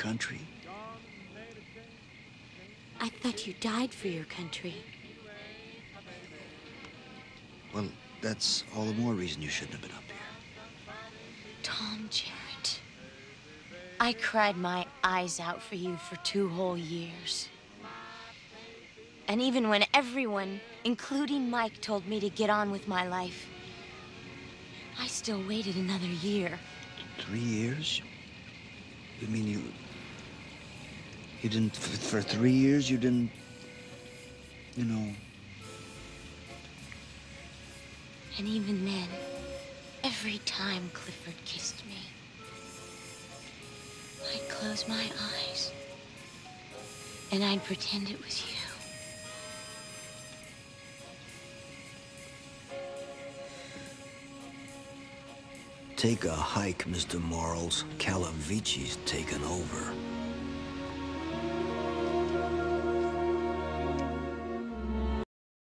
country? I thought you died for your country. Well, that's all the more reason you shouldn't have been up here. Tom Jarrett, I cried my eyes out for you for 2 whole years. And even when everyone, including Mike, told me to get on with my life, I still waited another year. 3 years? You mean you didn't, for 3 years you didn't, you know... And even then, every time Clifford kissed me, I'd close my eyes and I'd pretend it was you. Take a hike, Mr. Morals. Calavicci's taken over.